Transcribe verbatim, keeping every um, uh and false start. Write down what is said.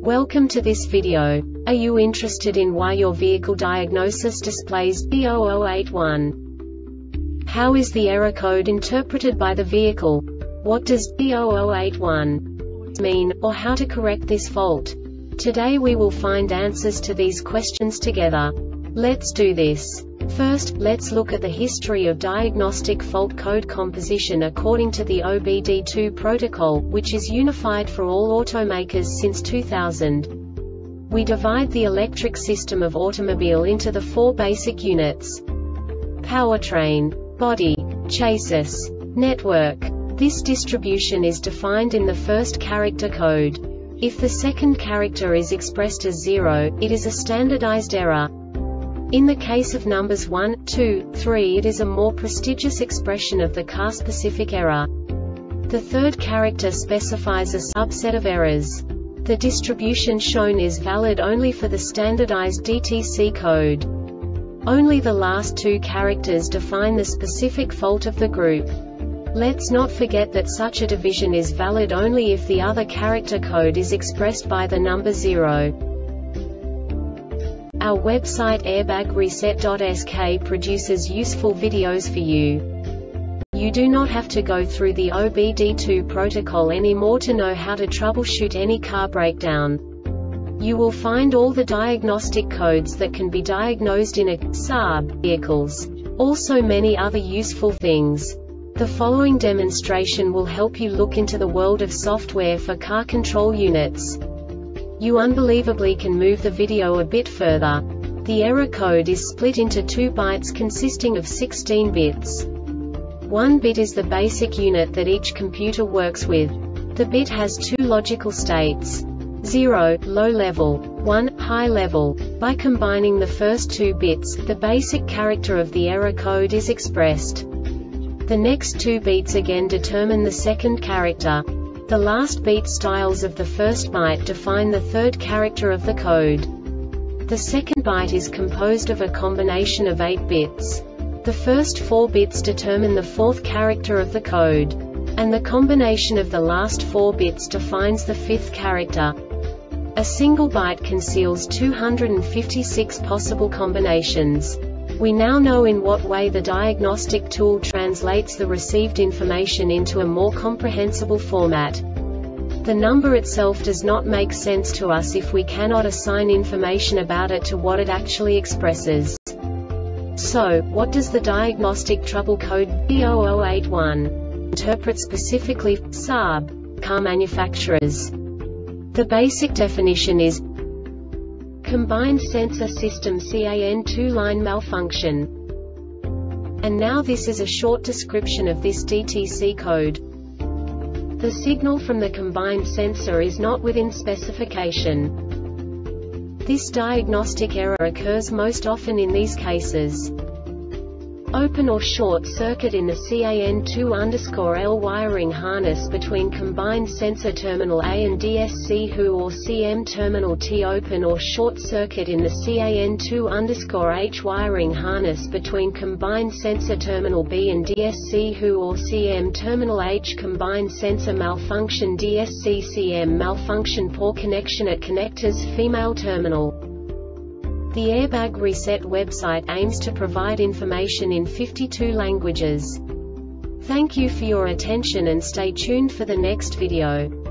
Welcome to this video. Are you interested in why your vehicle diagnosis displays D zero zero eight one? How is the error code interpreted by the vehicle? What does D zero zero eight one mean, or how to correct this fault? Today we will find answers to these questions together. Let's do this. First, let's look at the history of diagnostic fault code composition according to the O B D two protocol, which is unified for all automakers since two thousand. We divide the electric system of automobile into the four basic units: powertrain, body, chassis, network. This distribution is defined in the first character code. If the second character is expressed as zero, it is a standardized error. In the case of numbers one, two, three, it is a more prestigious expression of the car-specific error. The third character specifies a subset of errors. The distribution shown is valid only for the standardized D T C code. Only the last two characters define the specific fault of the group. Let's not forget that such a division is valid only if the other character code is expressed by the number zero. Our website airbag reset dot S K produces useful videos for you. You do not have to go through the O B D two protocol anymore to know how to troubleshoot any car breakdown. You will find all the diagnostic codes that can be diagnosed in a S A B vehicles. Also many other useful things. The following demonstration will help you look into the world of software for car control units. You unbelievably can move the video a bit further. The error code is split into two bytes consisting of sixteen bits. One bit is the basic unit that each computer works with. The bit has two logical states: zero, low level, one, high level. By combining the first two bits, the basic character of the error code is expressed. The next two beats again determine the second character. The last beat styles of the first byte define the third character of the code. The second byte is composed of a combination of eight bits. The first four bits determine the fourth character of the code. And the combination of the last four bits defines the fifth character. A single byte conceals two hundred fifty-six possible combinations. We now know in what way the diagnostic tool translates the received information into a more comprehensible format. The number itself does not make sense to us if we cannot assign information about it to what it actually expresses. So, what does the diagnostic trouble code D zero zero eight one interpret specifically for S A B car manufacturers? The basic definition is Combined Sensor System C A N two line malfunction. And now this is a short description of this D T C code. The signal from the combined sensor is not within specification. This diagnostic error occurs most often in these cases: open or short circuit in the C A N two L wiring harness between combined sensor terminal A and D S C W H or C M terminal T, open or short circuit in the C A N two H wiring harness between combined sensor terminal B and D S C W H or C M terminal H, combined sensor malfunction D S C C M malfunction, poor connection at connectors female terminal. The Airbag Reset website aims to provide information in fifty-two languages. Thank you for your attention and stay tuned for the next video.